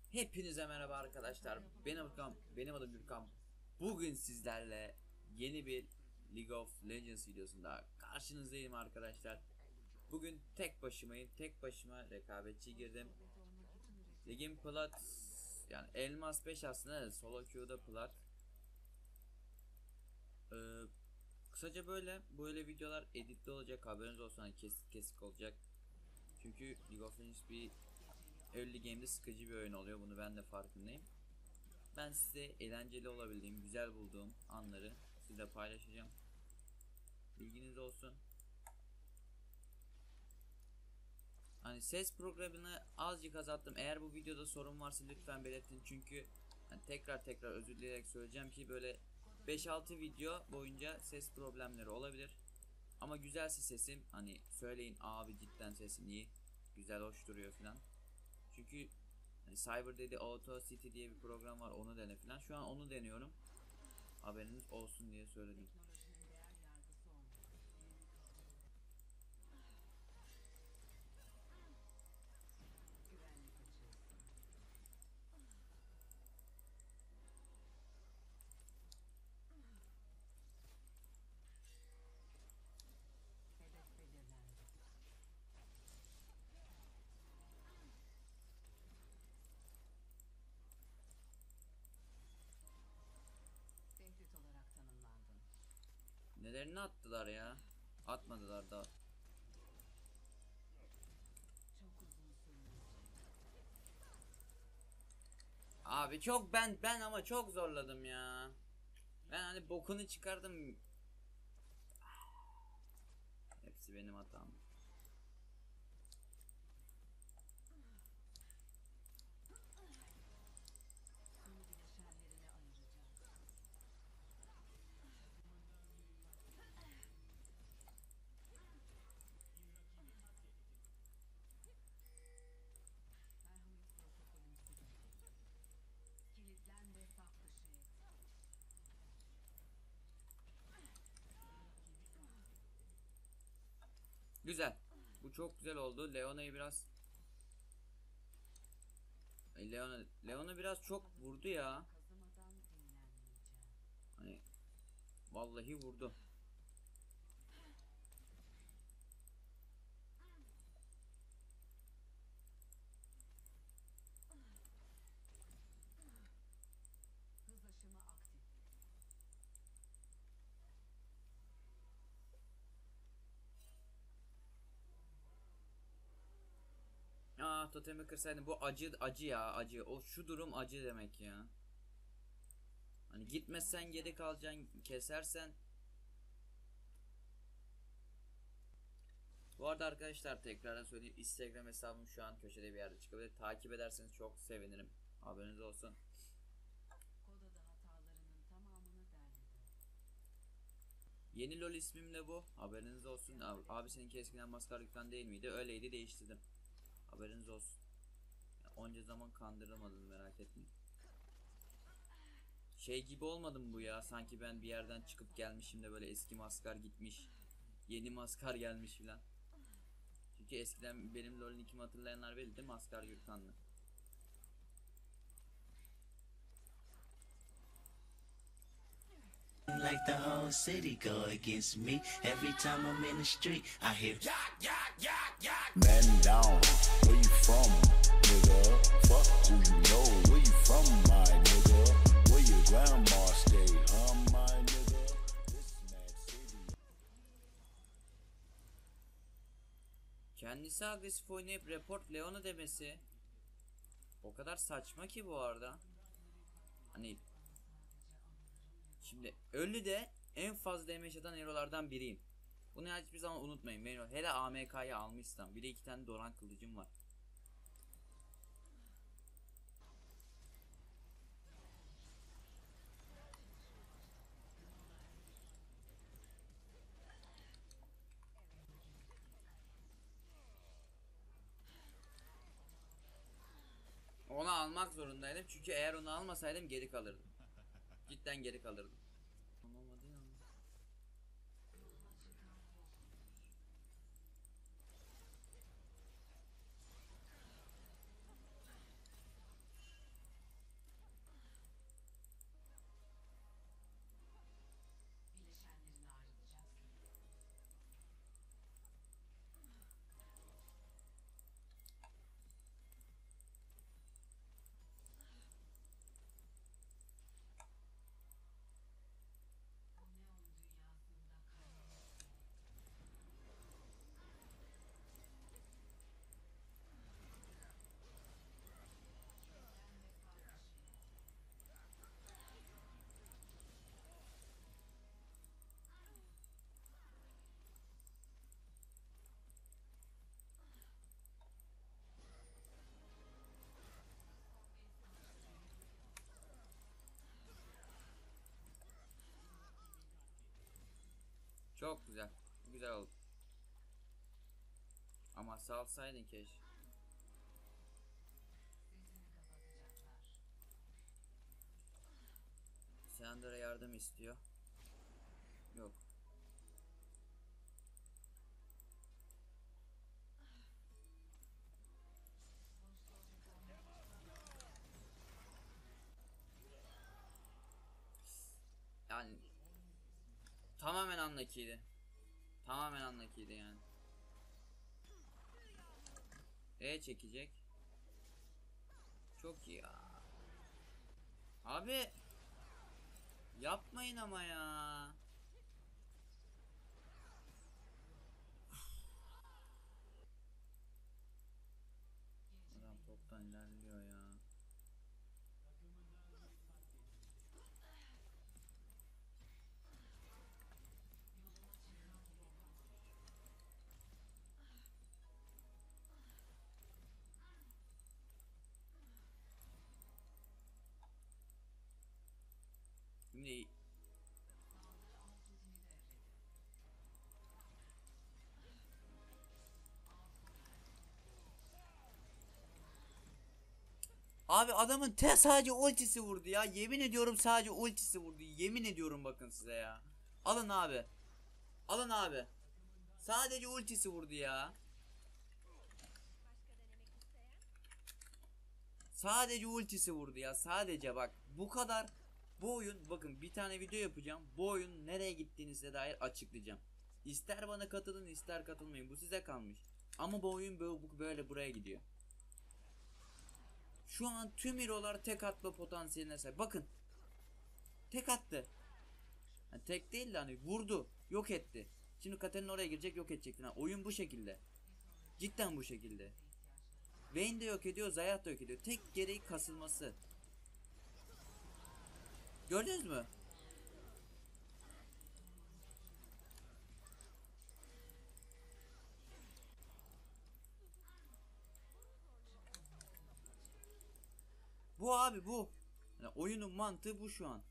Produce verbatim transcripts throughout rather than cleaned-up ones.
Hepinize merhaba arkadaşlar. Benim adım benim adım Gürkan. Bugün sizlerle yeni bir League of Legends videosunda karşınızdayım arkadaşlar. Bugün tek başımayım. Tek başıma rekabetçi girdim. Ligin plat, yani elmas beş aslında, solo queue'da plat. Ee, Kısaca böyle böyle videolar editli olacak, haberiniz olsun, hani kesik kesik olacak. Çünkü League of Legends bir early game'de sıkıcı bir oyun oluyor. Bunu ben de farkındayım. Ben size eğlenceli olabildiğim, güzel bulduğum anları sizinle paylaşacağım. Bilginiz olsun. Hani ses programını azıcık azalttım. Eğer bu videoda sorun varsa lütfen belirtin. Çünkü hani tekrar tekrar özür dileyerek söyleyeceğim ki böyle beş altı video boyunca ses problemleri olabilir. Ama güzelse sesim, hani söyleyin abi cidden sesin iyi, güzel, hoş duruyor falan. Çünkü hani Cyber dedi Auto City diye bir program var, onu dene falan. Şu an onu deniyorum. Haberiniz olsun diye söyledim. Tehdit olarak tanımlandın. Nelerini attılar ya? Atmadılar da. Çok uzun sürmeyecek. Abi çok ben ben ama çok zorladım ya. Ben hani bokunu çıkardım. Hepsi benim hatam. Seni bileşenlerine ayıracağım. Merhamet protokolümüzü gönder. Kilitlen ve saf dışı et. Güzel. Bu çok güzel oldu. Leona'yı biraz Leona Leona biraz çok vurdu ya. Kazımadan dinlenmeyeceğim. Hani vallahi vurdu. Hız aşımı aktif. Aa, totemi kırsaydım. Bu acı acı ya, acı. O şu durum acı demek ya. Hani gitmezsen geri kalacaksın, kesersen. Bu arada arkadaşlar, tekrardan söyleyeyim, Instagram hesabım şu an köşede bir yerde çıkabilir. Takip ederseniz çok sevinirim. Haberiniz olsun. Kodada hatalarının tamamını derledim. Yeni LoL ismim de bu. Haberiniz olsun. Abi, abi seninki eskiden maskar yıkan değil miydi? Öyleydi, değiştirdim. Haberiniz olsun. Ya, onca zaman kandırılmadın, merak etmeyin. Şey gibi olmadım bu ya. Sanki ben bir yerden çıkıp gelmişim de böyle eski maskar gitmiş. Yeni maskar gelmiş filan. Çünkü eskiden benim LoL'ün ikimi hatırlayanlar belli, Maskar Gürkanlı. Like the whole city go against me. Every time I'm in the street, I hear yak, yak, yak, yak. Man down, where you from, nigga? Fuck who you know, where you from, my nigga? Where your grandma stay, huh, my nigga? This mad city. Kendisi agresif oynayıp report Leon'a demesi o kadar saçma ki bu arada. Hani şimdi ölü de en fazla damage atan hero'lardan biriyim. Bunu hiçbir zaman unutmayın. Hero. Hele A M K'yı almışsam. Bir de iki tane Doran kılıcım var. Onu almak zorundaydım. Çünkü eğer onu almasaydım geri kalırdım. Cidden geri kalırdım. Olmadı ya. Çok güzel. Güzel oldu. Ama salsaydın keşke. Sandra yardım istiyor. Yok. Yani tamamen anlakiydi. Tamamen anlakiydi yani. E çekecek. Çok iyi ya. Abi yapmayın ama ya. Adam toptan ilerliyor ya. Şimdi abi adamın te sadece ultisi vurdu ya. Yemin ediyorum sadece ultisi vurdu. Yemin ediyorum bakın size ya. Alın abi. Alın abi. Sadece ultisi vurdu ya. Sadece ultisi vurdu ya. Sadece bak bu kadar. Bu oyun bakın bir tane video yapacağım. Bu oyun nereye gittiğinize dair açıklayacağım. İster bana katılın ister katılmayın. Bu size kalmış. Ama bu oyun böyle, böyle buraya gidiyor. Şu an tüm hero'lar tek atma potansiyeline sahip. Bakın. Tek attı. Yani tek değil de hani vurdu. Yok etti. Şimdi Katarina oraya girecek yok edecek. Yani oyun bu şekilde. Cidden bu şekilde. Vayne de yok ediyor. Zayat da yok ediyor. Tek gereği kasılması. Gördünüz mü? Bu abi bu. Yani oyunun mantığı bu şu an.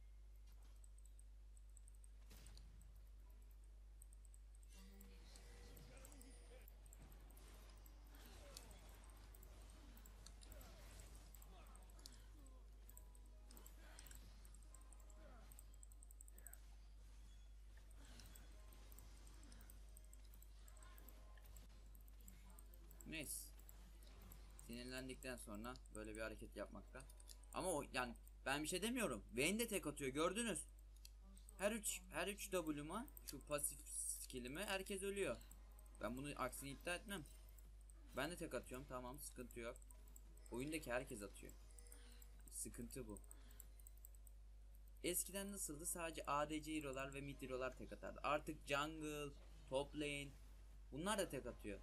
Neyse. Sinirlendikten sonra böyle bir hareket yapmakta. Ama o yani ben bir şey demiyorum. Vayne de tek atıyor gördünüz. Her üç her üç W'ma şu pasif skill'ime herkes ölüyor. Ben bunu aksini iddia etmem. Ben de tek atıyorum tamam sıkıntı yok. Oyundaki herkes atıyor. Sıkıntı bu. Eskiden nasıldı? Sadece A D C hero'lar ve mid hero'lar tek atardı. Artık jungle, top lane bunlar da tek atıyor.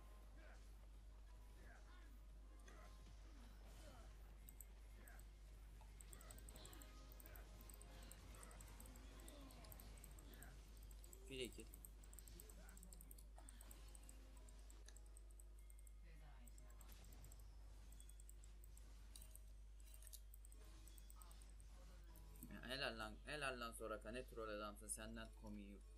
bir iki. Helal lan, helal lan Soraka ne troll adamsın senden komiği yok.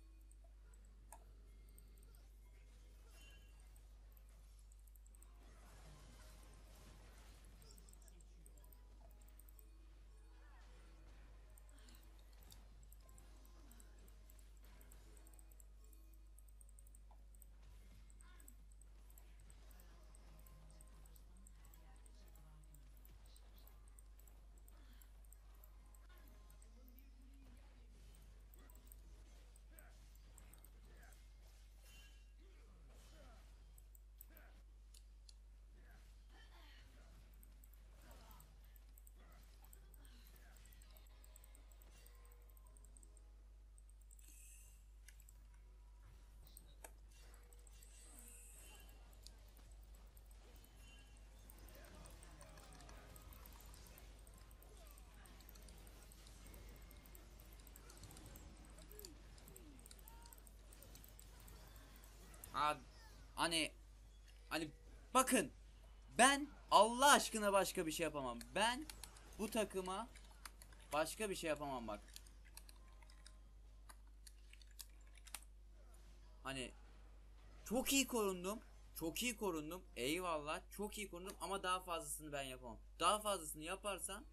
Abi hani hani bakın ben Allah aşkına başka bir şey yapamam. Ben bu takıma başka bir şey yapamam bak. Hani çok iyi korundum. Çok iyi korundum. Eyvallah. Çok iyi korundum ama daha fazlasını ben yapamam. Daha fazlasını yaparsam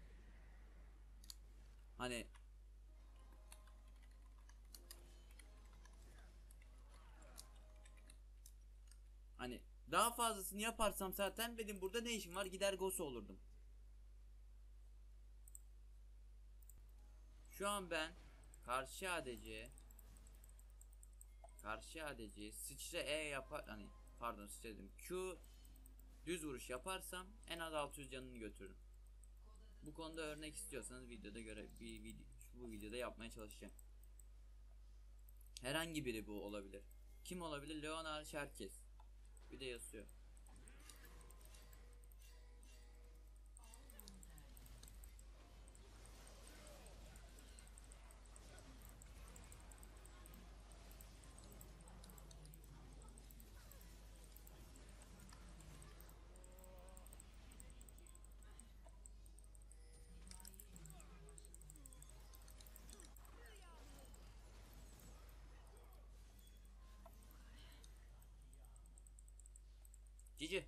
hani hani daha fazlasını yaparsam zaten benim burada ne işim var? Gider Gosu olurdum. Şu an ben karşı A D C karşı A D C sıçra E yapar, hani pardon sıçra dedim, Q düz vuruş yaparsam en az altı yüz canını götürürüm. Bu konuda örnek istiyorsanız videoda göre bir video, bu videoda yapmaya çalışacağım. Herhangi biri bu olabilir. Kim olabilir? Leonard herkes. Bir de Yasuo. Cici.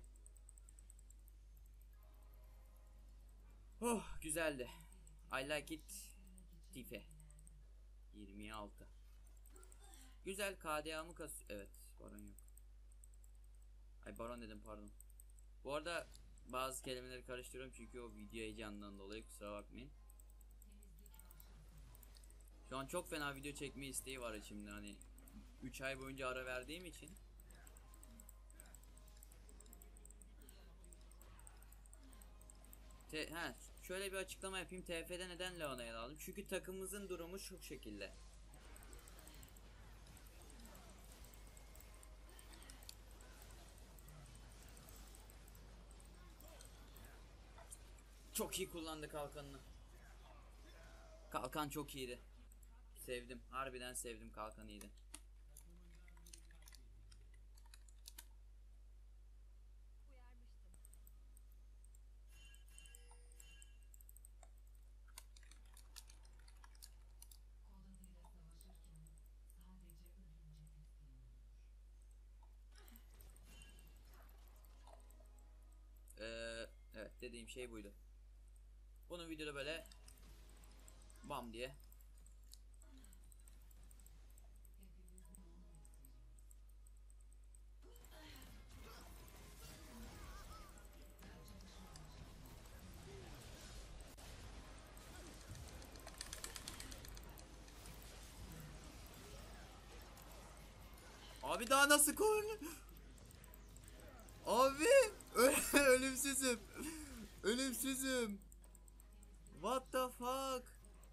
Oh güzeldi. I like it. Tife. yirmi altı. Güzel K D A'mı kas. Evet, baron yok. Ay baron dedim, pardon. Bu arada bazı kelimeleri karıştırıyorum çünkü o video heyecanından dolayı, kusura bakmayın. Şu an çok fena video çekme isteği var içimde, hani üç ay boyunca ara verdiğim için. Te he, şöyle bir açıklama yapayım. T F'de neden Leona'yı aldım? Çünkü takımımızın durumu şu şekilde. Çok iyi kullandı kalkanını. Kalkan çok iyiydi. Sevdim. Harbiden sevdim, kalkan iyiydi. Ee, evet, dediğim şey buydu. Bunu videoda böyle bam diye abi daha nasıl korun? Abi ölümsüzüm. Ölümsüzüm. What the fuck?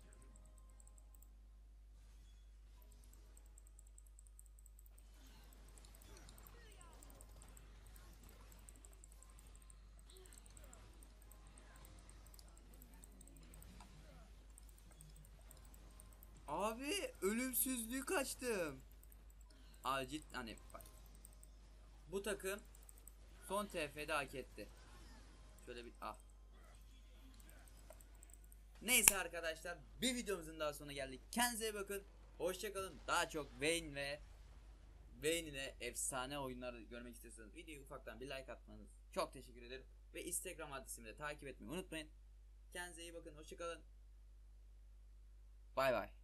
Abi ölümsüzlüğü kaçtım. Acil hani bak. Bu takım son T F'de hak etti. Şöyle bir ah. Neyse arkadaşlar, bir videomuzun daha sonuna geldik. Kendinize iyi bakın. Hoşça kalın. Daha çok Vayne ve Vayne ile efsane oyunları görmek istiyorsanız videoyu ufaktan bir like atmanız çok teşekkür ederim. Ve Instagram adresimi de takip etmeyi unutmayın. Kendinize iyi bakın. Hoşça kalın. Bay bay.